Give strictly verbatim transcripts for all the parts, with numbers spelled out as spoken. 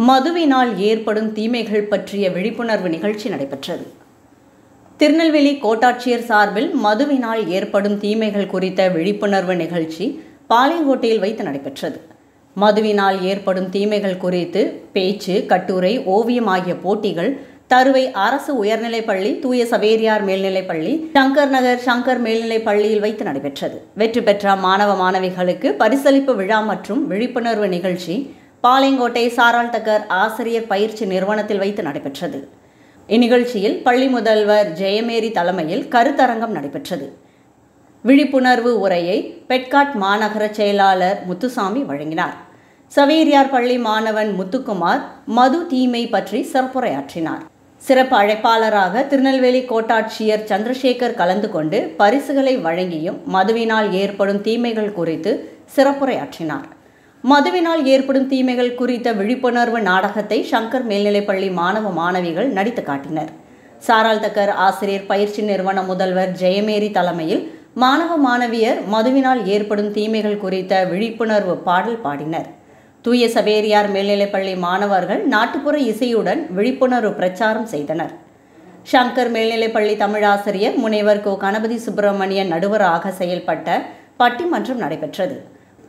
மதுவினால் ஏற்படும் தீமைகள் பற்றிய விழிப்புணர்வு நிகழ்ச்சி நடைபெற்றது. திருநெல்வேலி கோட்டாட்சியர் சார்பில் மதுவினால் ஏற்படும் தீமைகள் குறித்த விழிப்புணர்வு நிகழ்ச்சி பாளையங்கோட்டையில் வைத்து நடைபெற்றது. மதுவினால் ஏற்படும் தீமைகள் குறித்து பேச்சு, கட்டுரை, ஓவியம் ஆகிய போட்டிகள் தருவை அரசு உயர்நிலைப்பள்ளி, தூய சவேரியார் மேல்நிலைப்பள்ளி, சங்கர் நகர் சங்கர் மேல்நிலைப் பள்ளியில் வைத்து நடைபெற்றது. வெற்றி பெற்ற மாணவ மாணவிகளுக்கு பரிசளிப்பு விழா மற்றும் விழிப்புணர்வு நிகழ்ச்சி பாளையங்கோட்டை சாராள் தக்கர் ஆசிரியர் பயிற்சி நிறுவனத்தில் வைத்து நடைபெற்றது. இந்நிகழ்ச்சியில் பள்ளி முதல்வர் ஜெயமேரி தலைமையில் கருத்தரங்கம் நடைபெற்றது. விழிப்புணர்வு உரையை பெட்காட் மாநகர செயலாளர் முத்துசாமி வழங்கினார். சவேரியார் பள்ளி மாணவன் முத்துக்குமார் மது தீமை பற்றி சிறப்புரையாற்றினார். சிறப்பு அழைப்பாளராக திருநெல்வேலி கோட்டாட்சியர் சந்திரசேகர் கலந்து கொண்டு பரிசுகளை வழங்கியும் மதுவினால் ஏற்படும் தீமைகள் குறித்து சிறப்புரையாற்றினார். மதுவினால் ஏற்படும் தீமைகள் குறித்த விழிப்புணர்வு நாடகத்தை சங்கர் மேல்நிலைப்பள்ளி மாணவ மாணவிகள் நடித்து காட்டினர். சாராள் தக்கர் ஆசிரியர் பயிற்சி நிறுவன முதல்வர் ஜெயமேரி தலைமையில் மாணவ மாணவியர் மதுவினால் ஏற்படும் தீமைகள் குறித்த விழிப்புணர்வு பாடல் பாடினர். தூய சவேரியார் மேல்நிலைப்பள்ளி மாணவர்கள் நாட்டுப்புற இசையுடன் விழிப்புணர்வு பிரச்சாரம் செய்தனர். சங்கர் மேல்நிலைப்பள்ளி தமிழாசிரியர் முனைவர் கோ கணபதி சுப்பிரமணியன் நடுவராக செயல்பட்ட பட்டிமன்றம் நடைபெற்றது.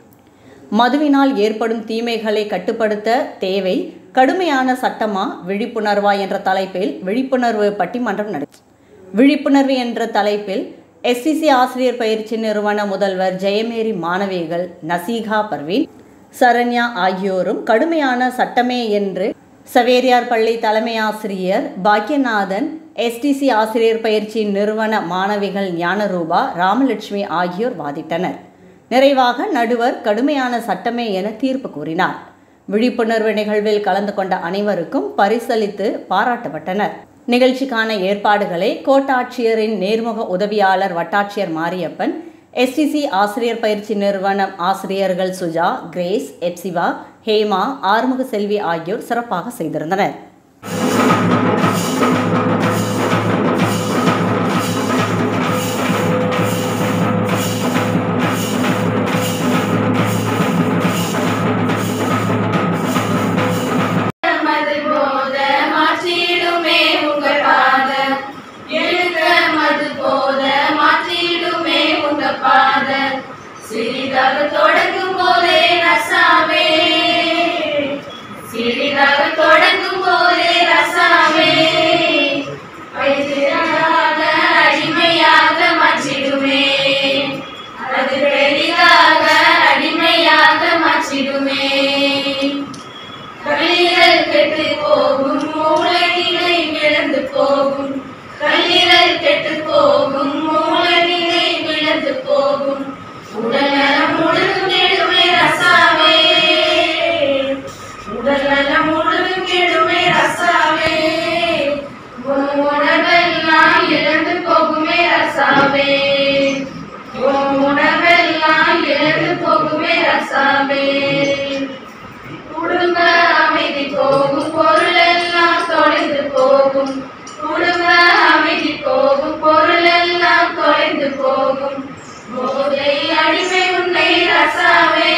மதுவினால் ஏற்படும் தீமைகளை கட்டுப்படுத்த தேவை கடுமையான சட்டமா விழிப்புணர்வா என்ற தலைப்பில் விழிப்புணர்வு பட்டிமன்றம் நடைபெற்றது. விழிப்புணர்வு என்ற தலைப்பில் எஸ்சிசி ஆசிரியர் பயிற்சி நிறுவன முதல்வர் ஜெயமேரி மாணவிகள் நசீகா பர்வீன், சரண்யா ஆகியோரும் கடுமையான சட்டமே என்று சவேரியார் பள்ளி தலைமை ஆசிரியர் பாக்கியநாதன், எஸ்டிசி ஆசிரியர் பயிற்சி நிறுவன மாணவிகள் ஞானரூபா, ராமலட்சுமி ஆகியோர் வாதிட்டனர். நிறைவாக நடுவர் கடுமையான சட்டமே என தீர்ப்பு கூறினார். விழிப்புணர்வு நிகழ்வில் கலந்து கொண்ட அனைவருக்கும் பரிசளித்து பாராட்டப்பட்டனர். நிகழ்ச்சிக்கான ஏற்பாடுகளை கோட்டாட்சியரின் நேர்முக உதவியாளர் வட்டாட்சியர் மாரியப்பன், எஸ்டிசி ஆசிரியர் பயிற்சி நிறுவனம் ஆசிரியர்கள் சுஜா, கிரேஸ், எப்சிவா, ஹேமா, ஆறுமுக செல்வி ஆகியோர் சிறப்பாக செய்திருந்தனர். சிறிதாக தொடங்கும் போதே ரசாவே, சிறிதாக தொடங்கும் போதே ரசாவே, பெரிதாக அடிமையாக மாற்றிடுமே, அது பெரிதாக அடிமையாக மாற்றிடுமே. கல்லீரல் கெட்டு போகும், மூளை நிலை விழுந்து போகும், கல்லீரல் கெட்டு போகும், மூளை நிலை விழுந்து போகும், உடல் நலம் முழுதும் கெடுமே ரசாவே, உடல் நலம் முழுதும் கெடுமே ரசாவே, உணவெல்லாம் இழந்து போகுமே ரசாவே, உணவெல்லாம் இழந்து போகுமே ரசாவே, குடும்ப அமைதி போகும், பொருள் எல்லாம் தொலைந்து போகும், குடும்ப அமைதி போகும், பொருள் எல்லாம் தொலைந்து போகும், போதை அடிமை உன்னை ரசாவே,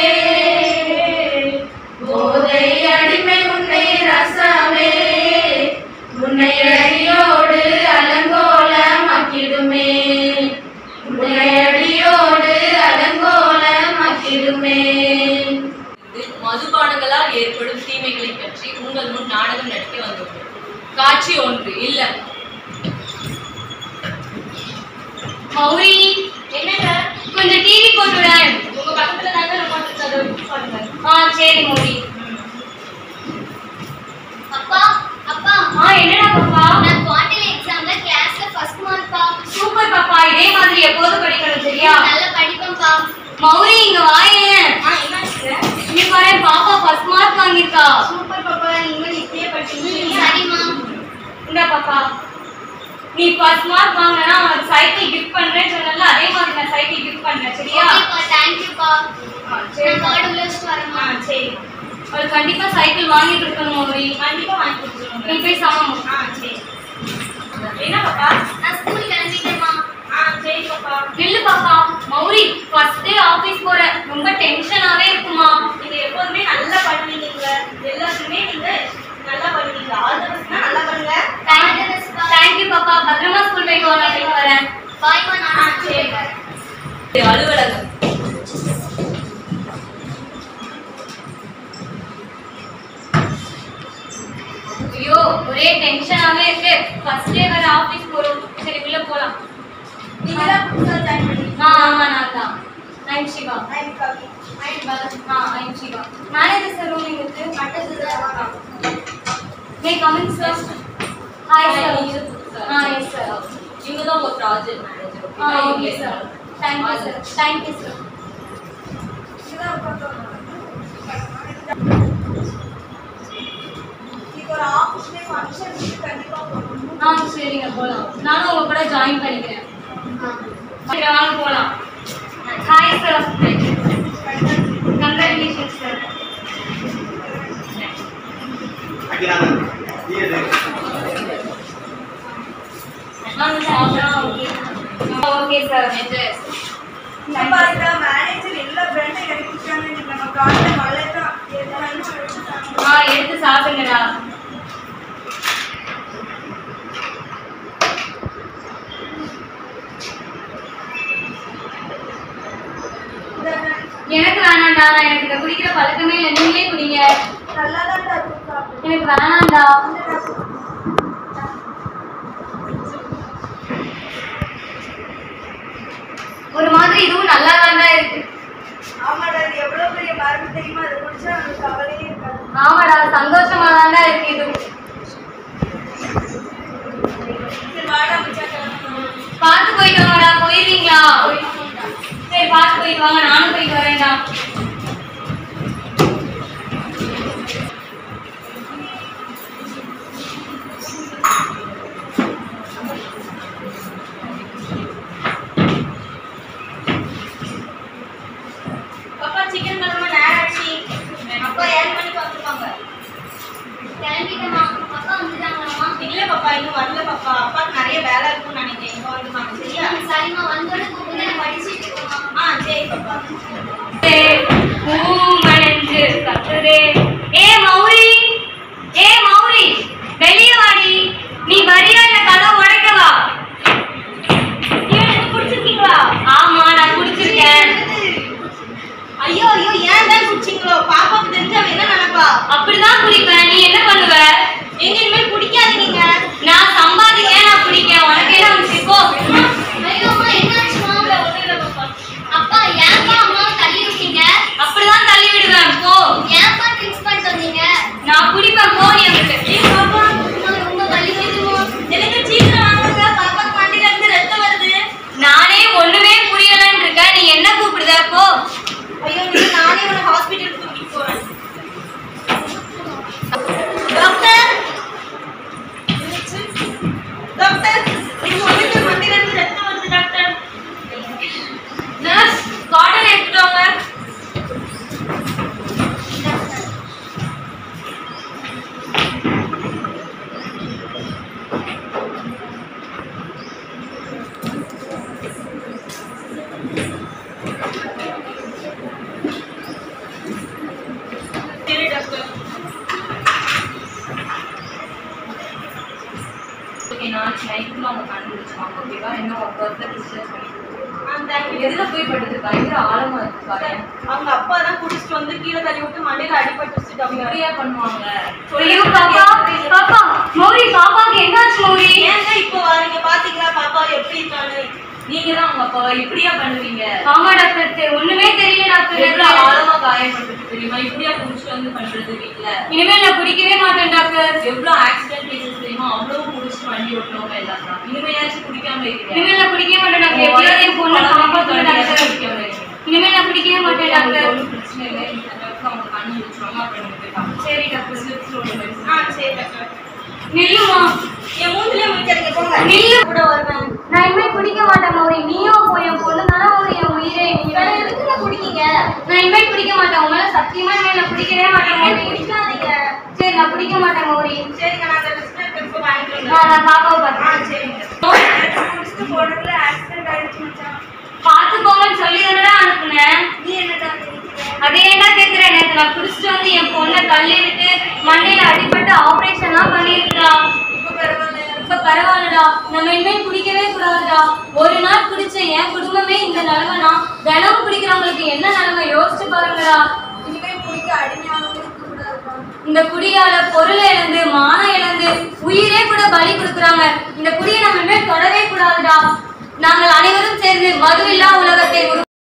போதை அடிமை உன்னை ரசாவே, உன்னை அடியோடு அலங்கோலமாக்கிடுமே, உன்னை அடியோடு அலங்கோலமாக்கிடுமே. மதுபானங்களால் ஏற்படும் தீமைகளை பற்றி உங்கள் முன் நாடகம் நடிக்க வந்துள்ளது. காட்சி ஒன்று. இல்ல மௌரி, என்னங்க கொஞ்சம் டிவி போட்டுறேன். உங்க பக்கத்துல தாங்க ரிமோட் இருக்கு. ஆ சரி மௌரி. அப்பா அப்பா ஆ என்னடா பாப்பா? நான் குவார்டர்லி எக்ஸாம்ல கிளாஸ்ல ஃபர்ஸ்ட் மார்க் பா. சூப்பர் பாப்பா, இதே மாதிரி எப்போதும் படிக்கணும் சரியா? நல்லா படிப்பேன் பா. மௌரி இங்க வாயேன். ஆ என்னாச்சு? நீ பாரு பாப்பா ஃபர்ஸ்ட் மார்க் வாங்கிருக்கா. சூப்பர் பாப்பா, நீங்க இப்படியே படிச்சீங்க. சரிமா. இந்த பாப்பா நீ ஃபர்ஸ்ட் மார்க் வாங்குனா உனக்கு சைக்கிள் கிஃப்ட் பண்றேன்னு சொன்னல, அதே மாதிரி நான் சைக்கிள் கிஃப்ட் பண்றேன் சரியா? ஓகேப்பா, थैंक यू பா. சரி நான் கார்டு லிஸ்ட் வரேன். ஆ சரி. அவள் கண்டிப்பா சைக்கிள் வாங்கி கொடுக்கணும் மௌரி. கண்டிப்பா வாங்கி கொடுக்கணும். நீ போய் சமம். ஆ சரி. என்ன பாப்பா? நான் ஸ்கூல் கிளம்பிட்டேன்மா. ஆ சரி பாப்பா. நில்லு பாப்பா. மௌரி ஃபர்ஸ்ட் டே ஆபீஸ் போற, ரொம்ப டென்ஷனாவே இருக்குமா? நீங்க எப்பவுமே நல்லா பண்ணுவீங்க. எல்லாத்துக்குமே இனிமே நீங்க நல்லா பண்ணுவீங்க. All the best. நல்லா பண்ணுங்க. தேங்க் யூ பாப்பா. பத்திரமா ஸ்கூல் போயிட்டு வாங்க. போயிட்டு வரேன். பாய் மா. நான் சரி. அலுவலகம். ஐயோ ஒரே டென்ஷனாவே இருக்கு. ஃபர்ஸ்ட் டே வர ஆபீஸ் போறோம். சரி உள்ள போலாம். நீங்க தான் புதுசா ஜாயின் பண்ணீங்க. ஆ ஆமா நான் தான். ஐம் சிவா. ஐம் காபி. I'm boss. ஆ I'm Siva. Manager sir room எங்க இருக்கு? மட்டத்துல. May coming sir. Hi sir. ஆ எஸ் சார். இவங்க தான் உங்க ப்ராஜெக்ட் மேனேஜர். ஆ okay sir. Thank you sir. Thank you sir. இதுதான் உட்கார்ந்து ஒரு ஆபீஸ்ல ஃபங்க்ஷன் இருக்கு. கண்டிப்பா போகணும். ஆ சரிங்க போலாம். நானும் உங்க கூட ஜாயின் பண்ணிக்கிறேன். சரி வாங்க போலாம். Hi sir. Congratulations sir. Okay sir. இந்த பாருங்க மேனேஜர் எல்லா பிராண்டும் எடுத்துட்டாங்க. நீங்க நம்ம ப்ராஜெக்ட் வளர்த்தா ஏதாவது ஆ எடுத்து சாப்பிடுங்கடா. எனக்கு வேணாம்டா. நான் எனக்கு இதை குடிக்கிற பழக்கமே இல்லை. நீங்களே குடிங்க. நல்லா தான் இருக்கு. எனக்கு வேணாம்டா. ஒரு மாதிரி இதுவும் நல்லா தான்டா இருக்கு. ஆமாடா, இது எவ்வளவு பெரிய மருந்து தெரியுமா? அதை குடிச்சா நமக்கு கவலையே இருக்காது. ஆமாடா சந்தோஷமா தான்டா இருக்கு இது. சரி வாடா மச்சான். பார்த்து போயிட்டு வாங்கடா. போயிருவீங்களா? சரி பார்த்து போயிட்டு வாங்க. நானும் போயிட்டு வரேன்டா. பாப்பா சிக்கன் குழம்பு நேரம் ஆச்சு. அப்பா ஏழு மணிக்கு வந்துருவாங்க. கிளம்பிட்டேம்மா. அப்பா வந்துட்டாங்களாம்மா? இல்ல பாப்பா, இன்னும் வரல பாப்பா. அப்பாவுக்கு நிறைய வேலை இருக்கும்னு நினைக்கிறேன். இங்க வந்துருவாங்க. சரியா? சரிம்மா. வந்தோடனே கூப்பிட்டு நான் படிச்சுட்டு இருக்கோம்மா. ஆ சரி பாப்பா. மனஞ்சு கத்துரே. ஏ மௌரி, ஏ மௌரி, வெளியே வாடி. நீ வரியா இல்ல கதவு உடைக்கவா? நீங்க குடிச்சிருக்கீங்களா? ஆமா நான் குடிச்சிருக்கேன். ஐயோ ஐயோ, ஏன் தான் குடிச்சீங்களோ? பாப்பாவுக்கு தெரிஞ்சா அவ என்ன நினைப்பா? அப்படிதான் குடிப்பேன். நீ என்ன பண்ணுவ? எங்க இனிமேல் குடிக்காதீங்க. நான் சம்பாதிக்க நான் குடிக்கேன். உனக்கு என்ன வந்துச்சு? போ. ஐயோ அம்மா என்னாச்சுமா? அப்பா ஏன்பா அம்மாவை தள்ளி விட்டீங்க? அப்படிதான் தள்ளி விடுவேன். போ. ஏன்பா ட்ரிங்க்ஸ் பண்ணிட்டு வந்தீங்க? நான் குடிப்பேன். போ நீ அங்கிட்டு. ஏய் பாப்பா, அம்மா ரொம்ப வலிக்குதுமா. எனக்கு சீக்கிரம் வாங்குங்க. பாப்பாக்கு மண்டையில இருந்து ரத்தம் வருது. நானே ஒண்ணுமே புரியலன்னு இருக்க. நீ என்ன கூப்பிடுத? போ. ஐயோ நீ, நானே உன்னை ஹாஸ்பிட்டலுக்கு கூட்டிட்டு போறேன். டாக்டர் டாக்டர் என் பொண்ணுக்கு மண்டையில இருந்து ரத்தம் வருது டாக்டர். நர்ஸ் காட்டன் எடுத்துட்டு வாங்க. சரி டாக்டர். ஓகே நாளைக்கு நைட்டுக்குள்ள அவங்க கண்டுபிடிச்சுவாங்க. ஓகேவா? என்ன ஒரு பர்ஃபெக்ட் டிஸ்கஸ் பண்ணி அந்த எதுல போய் படுது? பயங்கர ஆழமா இருக்கு பாரு. அவங்க அப்பா தான் குடிச்சிட்டு வந்து கீழே தள்ளி விட்டு மண்டையில அடிபட்டுச்சு டாக்டர். அப்படியா பண்ணுவாங்க? ஐயோ பாப்பா, பாப்பா, மௌரி பாப்பாக்கு என்னாச்சு மௌரி? ஏங்க இப்போ வரீங்க? பாத்தீங்களா பாப்பா எப்படி இருக்கான்னு? நீங்க தான் உங்க அப்பாவை இப்படியா பண்ணுவீங்க? ஆமா டாக்டர். ஒண்ணுமே தெரியல டாக்டர். எவ்வளவு ஆழமா காயப்பட்டிருக்கு தெரியுமா? இப்படியா குடிச்சிட்டு வந்து பண்றது வீட்டுல? இனிமேல் நான் குடிக்கவே மாட்டேன் டாக்டர். எவ்வளவு ஆக்சிடென்ட் கேசஸ் தெரியுமா? அவ்வளவு குடிச்சிட்டு வண்டி ஓட்டுறவங்க எல்லாம் தான். இனிமேலாச்சும் குடிக்காம இருக்கீங்க. இனிமேல் நான் குடிக்கவே மாட்டேன் டாக்டர். எப்படியாவது என் பொண்ணை காப்பாத்துங்க டாக்டர். குடிக்காம இருக்கீங்க. இனிமேல் நான் குடிக்கவே மாட்டேன் டாக்டர். ஒன்றும் பிரச்சனை இல்லை. இந்த அளவுக்கு அவங்க கண்ணு வச்சுருவாங்க. அப்புறம் நீங்க போய் பாருங்க. சரி டாக்டர். ஸ்லிப்ஸ் ஒரு மெடிசன். ஆ சரி டாக்டர். நில்லுமா. என் மூஞ்சிலே முடிக்காதீங்க போங்க. நில்லு. கூட வருவேன். நான் இனிமே குடிக்க மாட்டேன் மௌரி. நீயும் போ. என் பொண்ணு தானே மௌரி என் உயிரே. வேற எதுக்கு நான் குடிக்கீங்க? நான் இனிமே குடிக்க மாட்டேன். உங்களால சத்தியமா இனிமே நான் குடிக்கவே மாட்டேன் மௌரி. குடிக்காதீங்க. சரி நான் குடிக்க மாட்டேன் மௌரி. சரிங்க, நான் அந்த லிஸ்ட்ல இருக்க வாங்கிட்டு நான் வரேன். நான் பாப்பாவை ஆ பார்த்து சரிங்க. குடிச்சிட்டு போனதுல ஆக்சிடென்ட் ஆயிடுச்சு மச்சான். பார்த்து போங்கன்னு சொல்லி தானடா அனுப்புனேன். நீ என்னடா நினைக்கிற? அதே ஏன்டா கேக்குறேன், நேத்து நான் குடிச்சிட்டு வந்து என் பொண்ணை தள்ளி விட்டு மண்ணையில அடிபட்டு ஆபரேஷன்லாம் பண்ணிருக்கா. இப்ப பரவாயில்லடா, நம்ம இனிமேல் குடிக்கவே கூடாதுடா. ஒரு நாள் குடிச்ச என் குடும்பமே இந்த நிலைமைனா தினமும் குடிக்கிறவங்களுக்கு என்ன நிலைமை யோசிச்சு பாருங்கடா. இனிமேல் குடிக்க அடிமையாகவே கூடாதுப்பா. இந்த குடியால பொருளை இழந்து மானம் இழந்து உயிரே கூட பலி கொடுக்குறாங்க. இந்த குடியை நம்ம இனிமேல் தொடவே கூடாதுடா. நாங்கள் அனைவரும் சேர்ந்து மதுவில்லா உலகத்தை